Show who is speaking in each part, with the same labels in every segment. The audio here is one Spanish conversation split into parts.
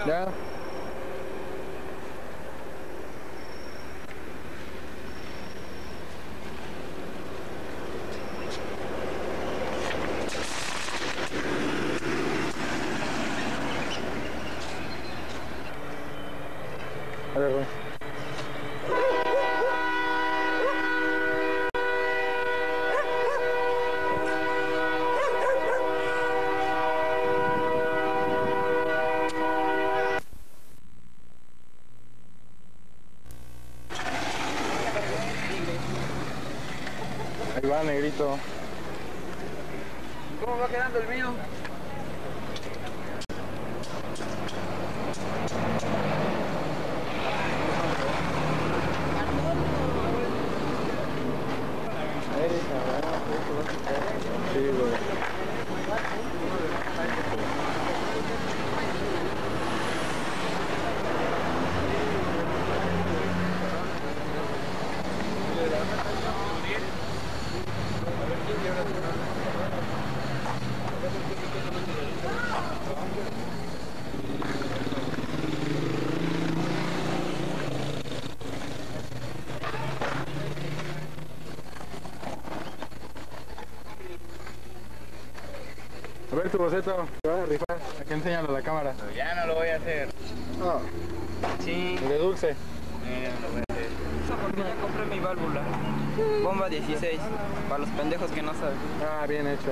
Speaker 1: Ya. A ver, güey. Ahí va, negrito.
Speaker 2: ¿Cómo va quedando el mío?
Speaker 1: Sí, güey. A ver tu boceto, te vas a rifar, aquí enséñalo a la cámara.
Speaker 2: Ya no lo voy a hacer.
Speaker 1: No,
Speaker 2: Sí.
Speaker 1: el de dulce.
Speaker 2: No lo voy a hacer. Eso porque ya compré mi válvula. Bomba 16. Para los pendejos que no saben.
Speaker 1: Ah, bien hecho.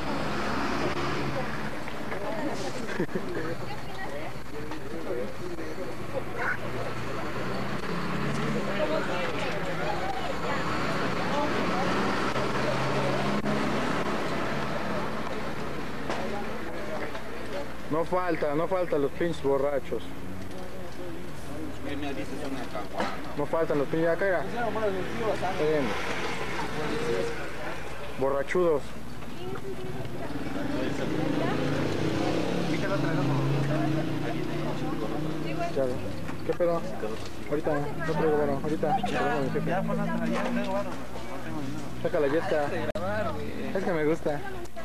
Speaker 1: No falta los pinches borrachos. No faltan los pinches acá. Está bien. Borrachudos. Chale. ¿Qué pedo? Ahorita, no traigo varo, ahorita. Saca la yesca. Es que me gusta.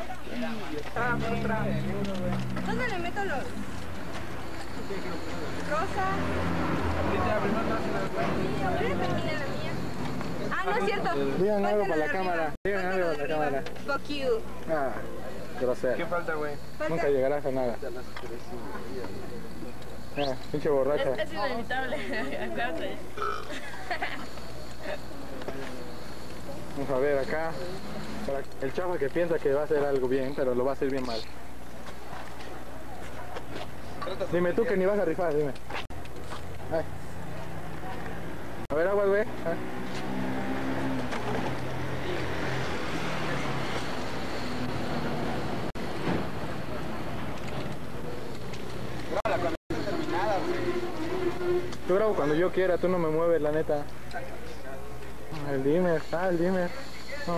Speaker 3: ¿Dónde le meto los? Rosa. Termina la mía. Ah, no es cierto.
Speaker 1: Digan algo para la cámara. Digan algo para la cámara.
Speaker 3: Fuck you.
Speaker 1: Ah, grosero.
Speaker 2: ¿Qué falta, güey?
Speaker 1: Nunca llegarás a nada. Ah, pinche borracha.
Speaker 3: Es inevitable. Acuérdate.
Speaker 1: Vamos a ver acá. El chavo que piensa que va a hacer algo bien, pero lo va a hacer bien mal. Dime tú que ni vas a rifar, dime. Ay. A ver, agua, güey. Ay. Yo grabo cuando yo quiera, tú no me mueves, la neta. El dimmer, el dimmer. No,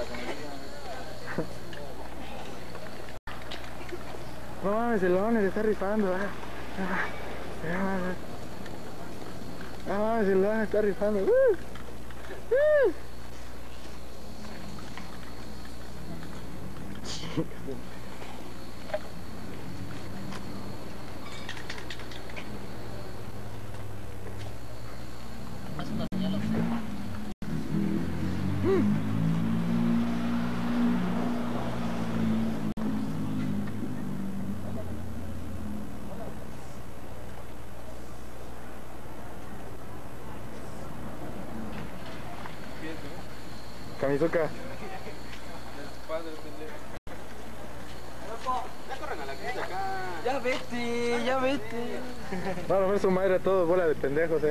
Speaker 1: no mames, el Lones está rifando. No mames, el Lones está rifando. Camisoca.
Speaker 2: Ya vete, ya vete.
Speaker 1: Van a ver su madre a todos, bola de pendejos,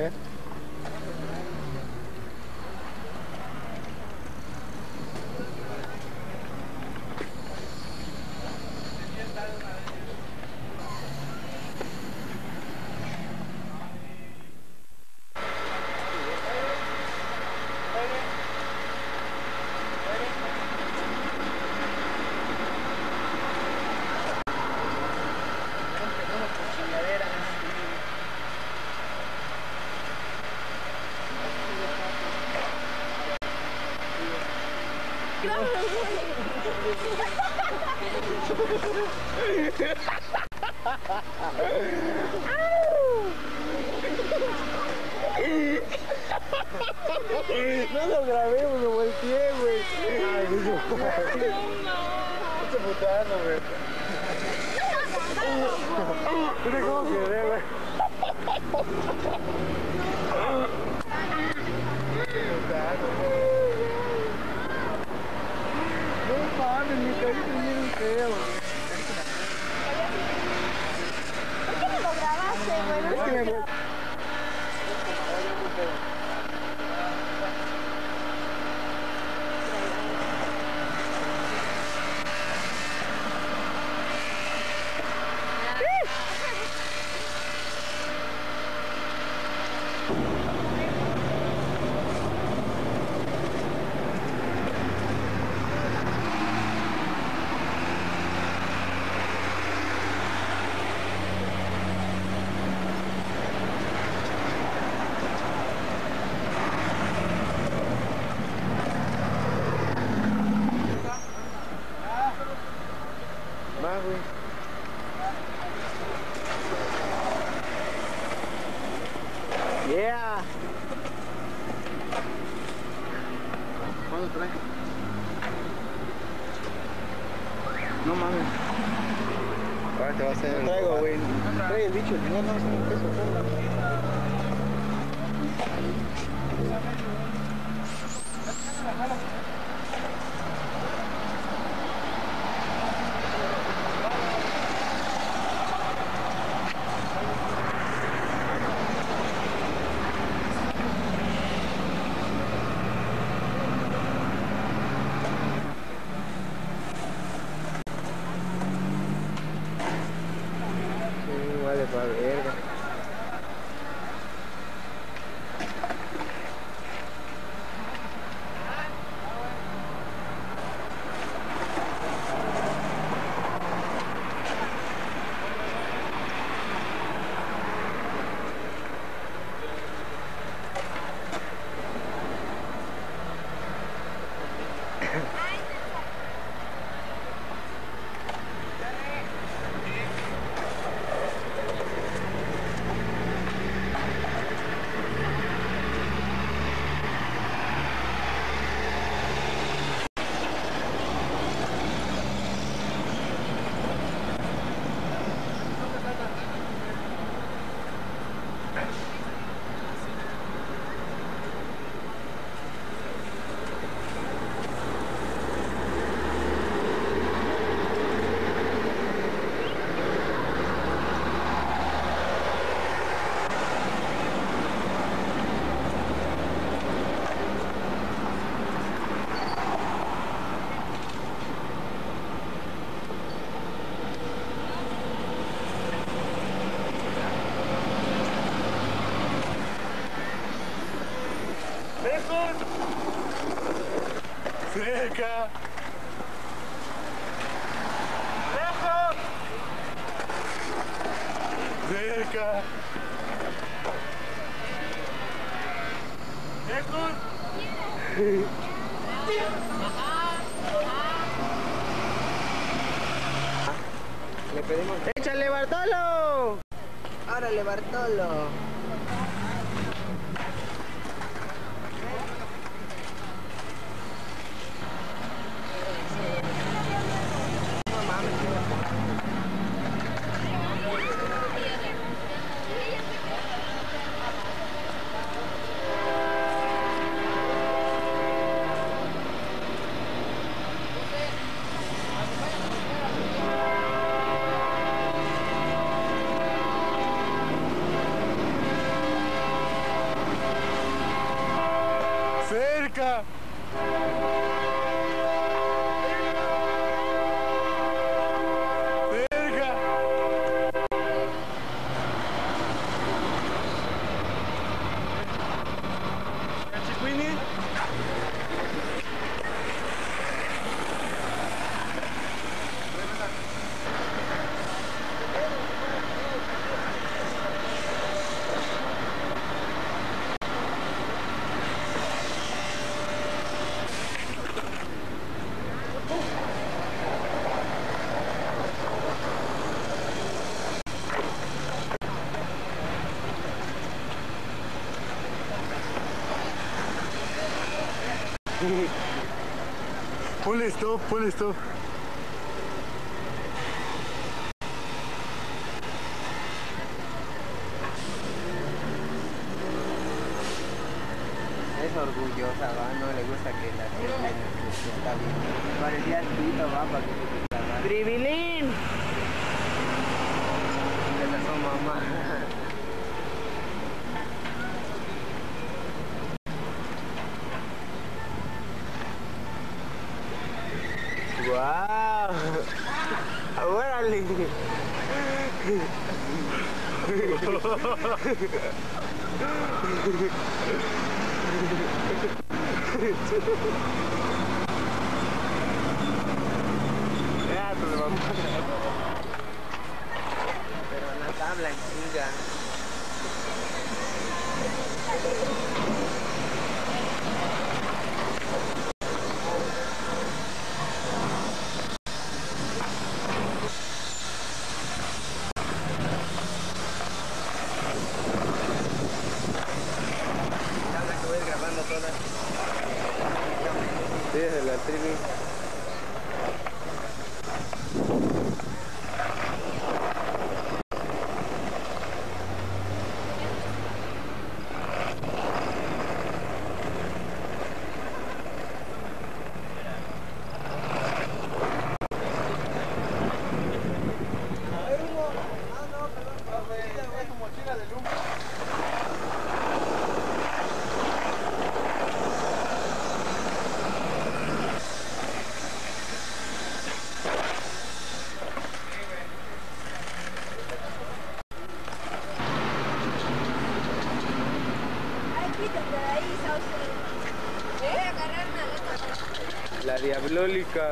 Speaker 1: No lo grabé, me volteé, güey. Ay, no. Este putano, güey. Mira cómo quedé, güey. No mames, mi carita es bien feo.
Speaker 3: ¿Por qué no lo grabaste, güey?
Speaker 1: Es que me... Más, güey. Yeah. ¿Cuándo trae? No mames. Ahora te va a hacer. No traigo, güey. Trae el bicho, no, no, es un peso. Vale, para verga. ¡Cerca! ¡Lejos! ¡Cerca! ¡Lejos! Le pedimos... ¡Échale, Bartolo! ¡Árale, Bartolo! Ponle stop, ponle stop.
Speaker 2: Es orgullosa, va, no le gusta que la gente está bien. Parecía pito, va, para que se la
Speaker 4: ¡Tribilín!
Speaker 2: esa es su mamá.
Speaker 4: ¡Guau! ¡Órale! Ya, tu mamá.
Speaker 2: Pero la tabla en chinga. Tabla que voy grabando todas.
Speaker 4: Sí, desde la tribu.
Speaker 3: Quítate de ahí, Sauce. Voy a agarrar una letra.
Speaker 4: La diablólica.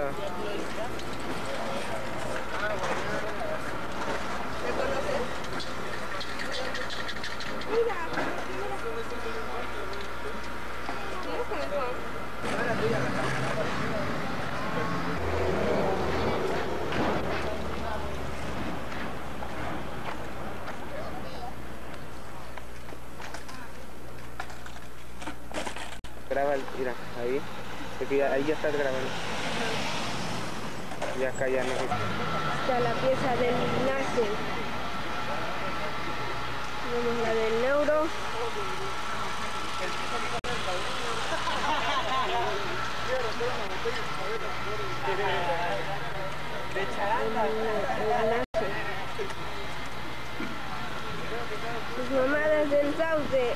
Speaker 3: ¿Me conoces? Mira, mira. ¿Quién es Juan?
Speaker 4: Graba, mira, ahí. Porque ahí ya estás grabando. Y acá ya no.
Speaker 3: Está la pieza del Nasser. Tenemos la del Neuro. Sus mamadas del Sauce.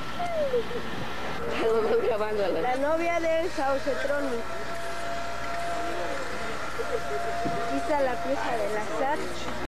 Speaker 3: La novia del Sauce Tronic. Aquí está la pieza de la SAT.